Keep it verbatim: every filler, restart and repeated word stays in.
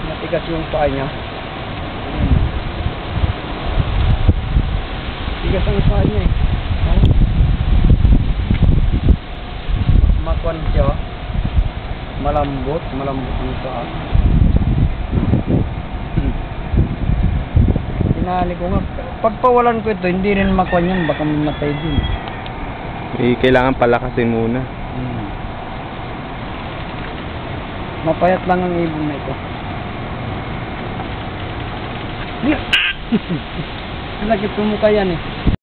Matigas yung paa niya. Tigas ang paa niya eh. Oh. Makwan siya. Malambot, malambot ang paa. Tinali ko nga. Pagpawalan ko ito, hindi rin makwan yan. Baka mamatay din. Eh, kailangan palakasin muna. Hmm. Mapayat lang ang ibon na ito. Lagi pumukha yan eh.